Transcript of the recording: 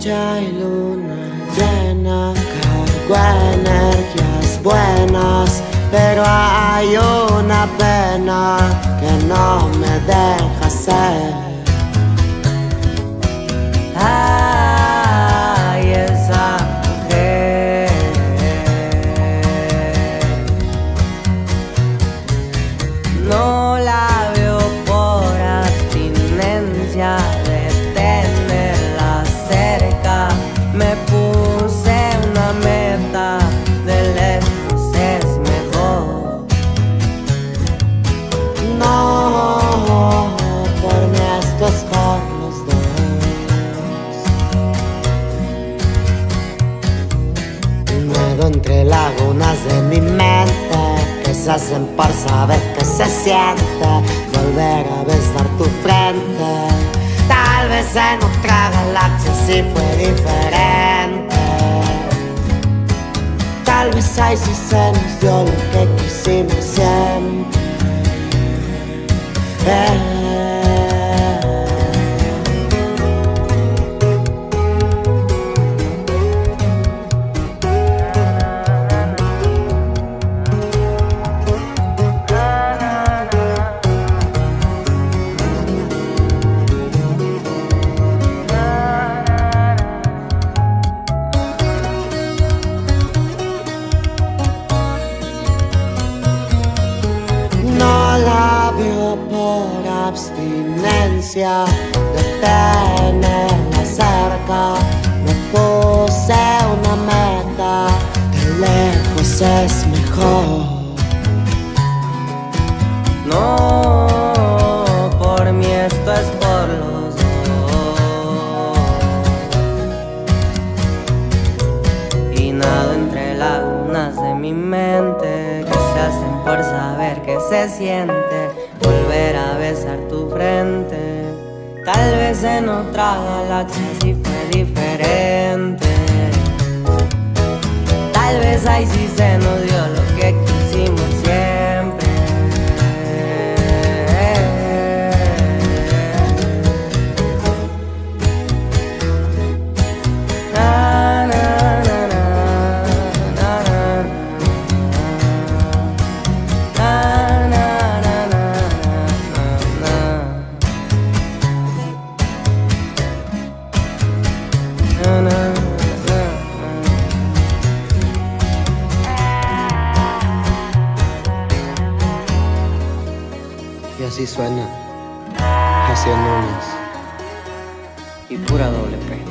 noche y luna llena, cargo energías buenas, pero hay una pena que no me deja ser. Ay, esa mujer no la veo por abstinencia de tenerla cerca. Me puse una meta, de lejos es mejor. No, por mí esto es por los dos. Nado entre lagunas de mi mente que se hacen por saber que se siente volver a besar tu frente. Tal vez en otra galaxia sí fue diferente. Tal vez ahí sí se nos dio lo que quisimos siempre. No la veo por abstinencia de tenerla cerca. Me puse una meta, de lejos es mejor. No, por mí esto es por los dos. Y nado entre lagunas de mi mente que se hacen por saber que se siente volver a besar tu frente. Tal vez en otra galaxia sí fue diferente. Tal vez ahí sí se nos dio lo que quisimos siempre. Na, na, na, na, na, na. Na, na, na, na, na, na, na, na. Y así suena Jaciel Núñez Y pura doble P.